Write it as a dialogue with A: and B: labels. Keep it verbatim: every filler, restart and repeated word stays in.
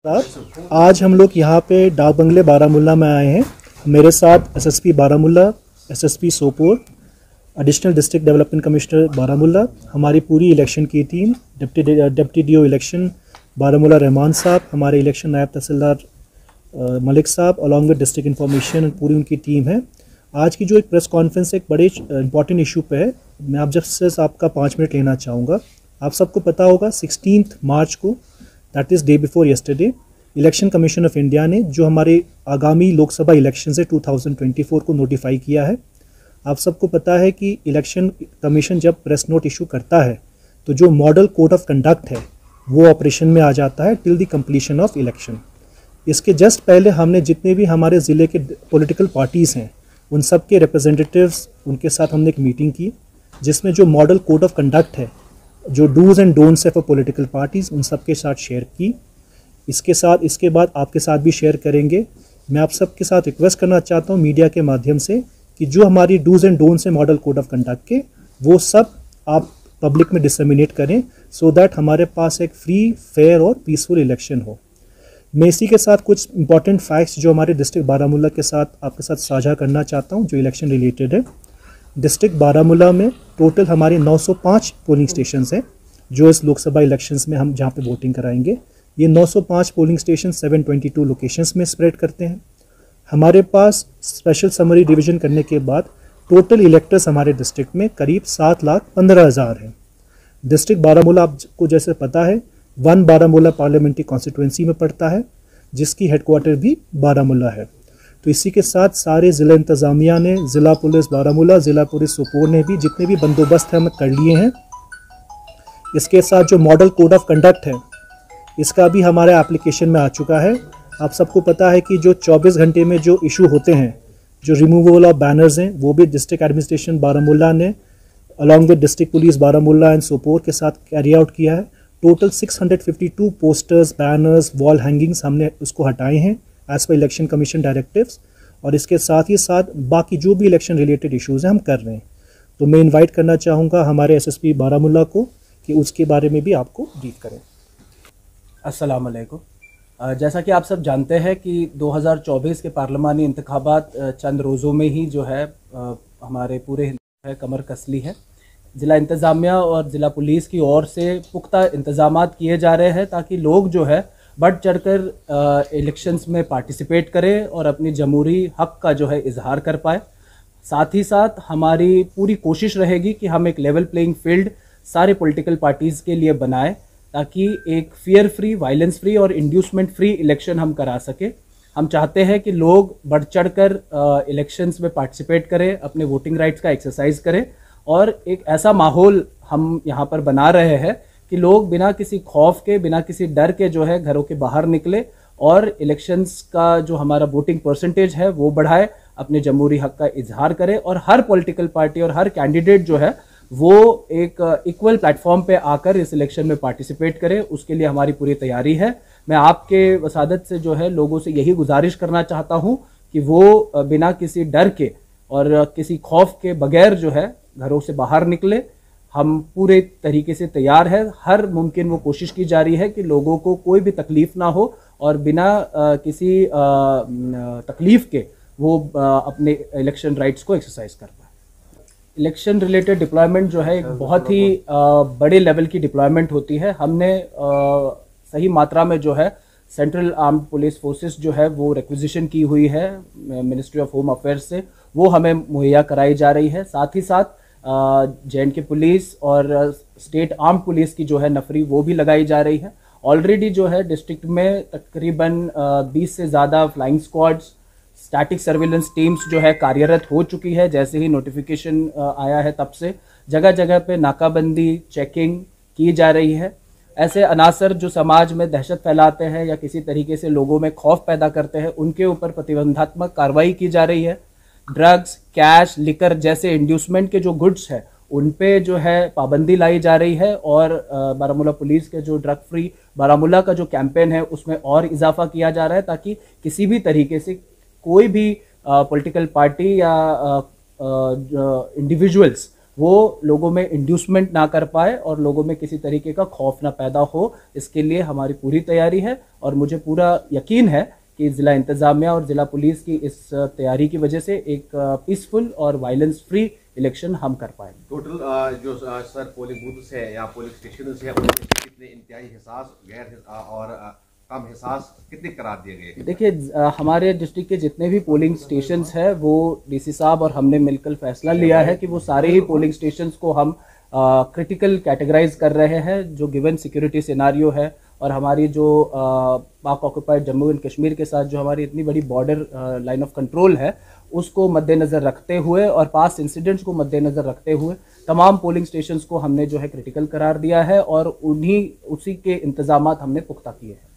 A: साहब, आज हम लोग यहाँ पे डाक बंगले बारामूला में आए हैं। मेरे साथ SSP Baramulla, SSP Sopore, additional district development commissioner Baramulla, हमारी पूरी इलेक्शन की team, deputy deputy DO election Baramulla Rehman sahab, हमारे इलेक्शन नायब तहसीलदार मलिक साहब, अलॉन्ग विद डिस्ट्रिक्ट इन्फॉर्मेशन, पूरी उनकी टीम है। आज की जो एक प्रेस कॉन्फ्रेंस एक बड़े इंपॉर्टेंट इशू पे है। मैं आप जब से आपका पाँच मिनट लेना चाहूँगा। आप सबको पता होगा सिक्सटीन्थ मार्च को, that is day before yesterday, election commission of India ने जो हमारे आगामी लोकसभा इलेक्शन है टू थाउजेंड ट्वेंटी फोर को नोटिफाई किया है। आप सबको पता है कि इलेक्शन कमीशन जब प्रेस नोट इशू करता है तो जो मॉडल कोड ऑफ कंडक्ट है वो ऑपरेशन में आ जाता है till the completion of election. इसके जस्ट पहले हमने जितने भी हमारे ज़िले के पॉलिटिकल पार्टीज़ हैं उन सब के रिप्रेजेंटेटिव्स, उनके साथ हमने एक मीटिंग की जिसमें जो मॉडल कोड ऑफ कंडक्ट है, जो डूज एंड डोंट्स है फॉर पॉलिटिकल पार्टीज़, उन सब के साथ शेयर की। इसके साथ इसके बाद आपके साथ भी शेयर करेंगे। मैं आप सबके साथ रिक्वेस्ट करना चाहता हूँ मीडिया के माध्यम से कि जो हमारी डूज एंड डोंट्स है मॉडल कोड ऑफ कंडक्ट के, वो सब आप पब्लिक में डिसमिनेट करें सो दैट हमारे पास एक फ्री, फेयर और पीसफुल इलेक्शन हो। मैं इसी के साथ कुछ इंपॉर्टेंट फैक्ट्स जो हमारे डिस्ट्रिक्ट बारामूला के साथ आपके साथ साझा करना चाहता हूँ जो इलेक्शन रिलेटेड है। डिस्ट्रिक्ट बारामूला में टोटल हमारे नौ सौ पाँच पोलिंग स्टेशंस हैं जो इस लोकसभा इलेक्शंस में हम जहाँ पे वोटिंग कराएंगे। ये नौ सौ पाँच पोलिंग स्टेशन सात सौ बाईस लोकेशंस में स्प्रेड करते हैं। हमारे पास स्पेशल समरी डिवीजन करने के बाद टोटल इलेक्टर्स हमारे डिस्ट्रिक्ट में करीब सात लाख पंद्रह हज़ार हैं। डिस्ट्रिक्ट बारामूला आपको जैसे पता है वन बारामूला पार्लियामेंट्री कॉन्स्टिट्यूंसी में पड़ता है जिसकी हेडक्वार्टर भी बारामूला है। तो इसी के साथ सारे ज़िला इंतज़ामिया ने, ज़िला पुलिस बारामूला, ज़िला पुलिस सोपोर ने भी जितने भी बंदोबस्त हैं हम कर लिए हैं। इसके साथ जो मॉडल कोड ऑफ कंडक्ट है इसका भी हमारे एप्लीकेशन में आ चुका है। आप सबको पता है कि जो चौबीस घंटे में जो इशू होते हैं, जो रिमूवल ऑफ बैनर्स हैं, वो भी डिस्ट्रिक्ट एडमिनिस्ट्रेशन बारामूला ने along with district police Baramulla and Sopore के साथ कैरी आउट किया है। टोटल छह सौ बावन पोस्टर्स, बैनर्स, वॉल हैंगिंग्स हमने उसको हटाए हैं as per election commission directives. और इसके साथ ही साथ बाकी जो भी इलेक्शन रिलेटेड इश्यूज़ हैं हम कर रहे हैं। तो मैं इनवाइट करना चाहूँगा हमारे एसएसपी बारामूला को कि उसके बारे में भी आपको ब्रीफ करें।
B: अस्सलाम वालेकुम। जैसा कि आप सब जानते हैं कि दो हज़ार चौबीस के पार्लिमानी इंतखाबात चंद रोज़ों में ही जो है हमारे पूरे है कमर कसली है। ज़िला इंतज़ामिया और ज़िला पुलिस की ओर से पुख्ता इंतज़ामात किए जा रहे हैं ताकि लोग जो है बढ़ चढ़कर इलेक्शंस में पार्टिसिपेट करें और अपनी जमहूरी हक़ का जो है इजहार कर पाए। साथ ही साथ हमारी पूरी कोशिश रहेगी कि हम एक लेवल प्लेइंग फील्ड सारे पॉलिटिकल पार्टीज़ के लिए बनाएं ताकि एक फियर फ्री, वायलेंस फ्री और इंड्यूसमेंट फ्री इलेक्शन हम करा सके। हम चाहते हैं कि लोग बढ़ चढ़कर इलेक्शंस में पार्टिसिपेट करें, अपने वोटिंग राइट्स का एक्सरसाइज करें और एक ऐसा माहौल हम यहाँ पर बना रहे हैं कि लोग बिना किसी खौफ के, बिना किसी डर के जो है घरों के बाहर निकले और इलेक्शंस का जो हमारा वोटिंग परसेंटेज है वो बढ़ाए, अपने जमहूरी हक़ का इजहार करे और हर पॉलिटिकल पार्टी और हर कैंडिडेट जो है वो एक इक्वल प्लेटफॉर्म पे आकर इस इलेक्शन में पार्टिसिपेट करे। उसके लिए हमारी पूरी तैयारी है। मैं आपके वसादत से जो है लोगों से यही गुजारिश करना चाहता हूँ कि वो बिना किसी डर के और किसी खौफ के बगैर जो है घरों से बाहर निकले। हम पूरे तरीके से तैयार है। हर मुमकिन वो कोशिश की जा रही है कि लोगों को कोई भी तकलीफ ना हो और बिना आ, किसी तकलीफ के वो आ, अपने इलेक्शन राइट्स को एक्सरसाइज कर पाए। इलेक्शन रिलेटेड डिप्लॉयमेंट जो है एक बहुत ही आ, बड़े लेवल की डिप्लॉयमेंट होती है। हमने आ, सही मात्रा में जो है सेंट्रल आर्म्ड पुलिस फोर्सेस जो है वो रिक्विजिशन की हुई है मिनिस्ट्री ऑफ होम अफेयर्स से, वो हमें मुहैया कराई जा रही है। साथ ही साथ जे एंड के पुलिस और स्टेट आर्म्ड पुलिस की जो है नफरी वो भी लगाई जा रही है। ऑलरेडी जो है डिस्ट्रिक्ट में तकरीबन बीस से ज़्यादा flying squads, static surveillance teams जो है कार्यरत हो चुकी है। जैसे ही नोटिफिकेशन आया है तब से जगह जगह पे नाकाबंदी, चेकिंग की जा रही है। ऐसे अनासर जो समाज में दहशत फैलाते हैं या किसी तरीके से लोगों में खौफ पैदा करते हैं उनके ऊपर प्रतिबंधात्मक कार्रवाई की जा रही है। ड्रग्स, कैश, लिकर जैसे इंड्यूसमेंट के जो गुड्स है उन पे जो है पाबंदी लाई जा रही है और बारामूला पुलिस के जो ड्रग फ्री बारामूला का जो कैंपेन है उसमें और इजाफा किया जा रहा है ताकि किसी भी तरीके से कोई भी पॉलिटिकल पार्टी या इंडिविजुअल्स वो लोगों में इंड्यूसमेंट ना कर पाए और लोगों में किसी तरीके का खौफ ना पैदा हो, इसके लिए हमारी पूरी तैयारी है। और मुझे पूरा यकीन है कि ज़िला इंतज़ामिया और ज़िला पुलिस की इस तैयारी की वजह से एक पीसफुल और वायलेंस फ्री इलेक्शन हम कर पाएंगे।
C: टोटल जो सर पोलिंग बूथ्स है या पोलिंग स्टेशन है उनमें कितने इंतहाई हिसास गैर और कम हिसास कितने करार दिए गए?
B: देखिए, हमारे डिस्ट्रिक्ट के जितने भी पोलिंग स्टेशंस हैं वो डीसी साहब और हमने मिलकर फैसला लिया है कि वो सारे ही पोलिंग स्टेशंस को हम क्रिटिकल कैटेगराइज कर रहे हैं, जो गिवन सिक्योरिटी सिनारियो है और हमारी जो पाक ऑक्युपाइड जम्मू एंड कश्मीर के साथ जो हमारी इतनी बड़ी बॉर्डर लाइन ऑफ कंट्रोल है उसको मद्देनज़र रखते हुए और पास्ट इंसिडेंट्स को मद्देनज़र रखते हुए तमाम पोलिंग स्टेशंस को हमने जो है क्रिटिकल करार दिया है और उन्हीं उसी के इंतजामात हमने पुख्ता किए हैं।